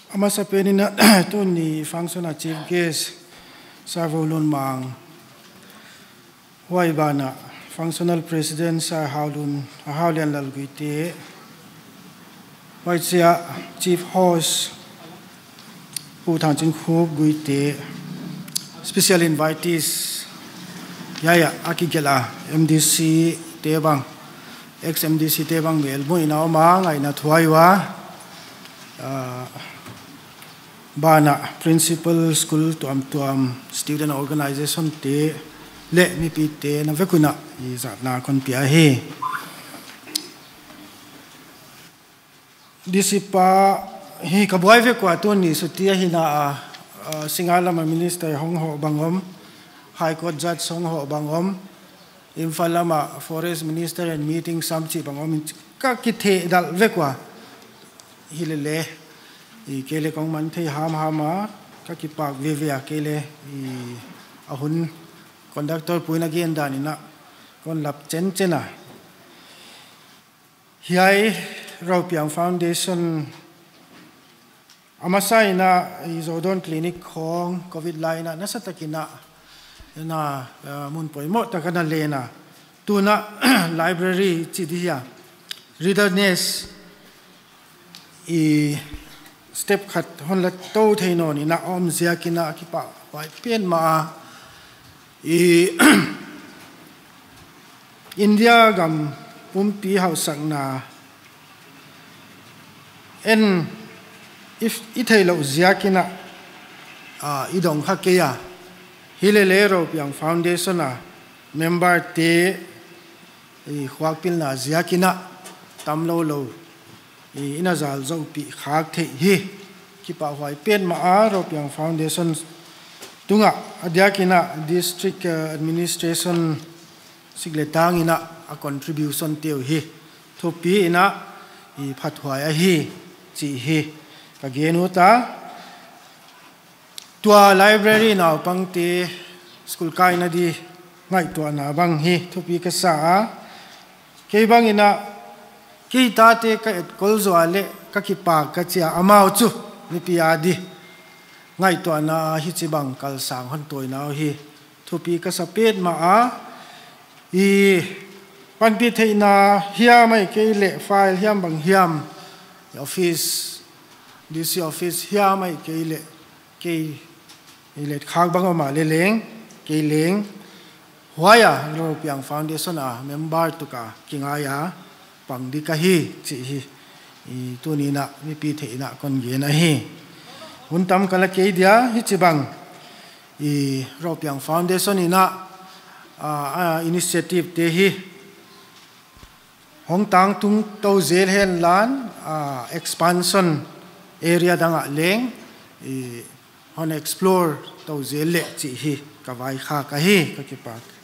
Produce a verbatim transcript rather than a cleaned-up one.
Amasa penina tu ni function a chief guest Sarvolun Mang Waibana functional president Sar Haulun Haulian Lalguite Waitsia chief host Putangchin Khub Guite special invitees Yaya Akigela M D C Tebang ex M D C Tebang Melbo inauma ngai na thuaiwa Bana principal school tuam tuam student organization te le mi pi te na vekuna i zat na kon pia he disipa hi kabuai ve kwa to ni sutia hina singala ma minister hong ho bangom high court judge hong ho bangom infalama forest minister and meeting samchi bangom ka kithe dal ve kwa hilele i kele kong man thei ham hama ka ki pak ve ve kele i ahun conductor puina gen danina kon lap chen chena hiai Ropiang Foundation amasai na i zodon clinic khong covid line na nasatakina na mun poimo takana lena tuna library chidia readerness i step khat hon la to theino ni na om zia kina ki pa wai pen ma i India gam pumpi hausang na en if ithailo zia kina a idong khakeya hilele Ropiang Foundation a member te i khwakpil na zia kina tamlo lo i inazal zo pi khak the hi ki pa hwai pen ma a Ropiang Foundation tunga adyakina district administration sigletang ina a contribution teu hi thopi ina i phathwai a hi chi hi ka genu ta tua library naw pangte school kai na di ngai tua na bang hi thopi ka sa ke bang ina ki ta te ka et kol zo ale ka ki pa ka chia amau chu ni piadi ngai to na hi chi bang kal sang hon toi na hi thupi ka sa pet ma a i pan pi theina hiam mai ke le file hiam bang hiam office this office hiam mai ke le ke le khak bang ma le leng ke leng hoya Ropiang Foundation a member to ka kingaya pang di ka hi chi hi i tu ni na mi pi the na kon ge na hi hun tam kala ke dia hi chi bang i Ropiang Foundation ina a initiative te hi hong tang tung to zel hen lan expansion area danga leng i on explore to zel le chi hi ka vai kha ka hi ka ki pa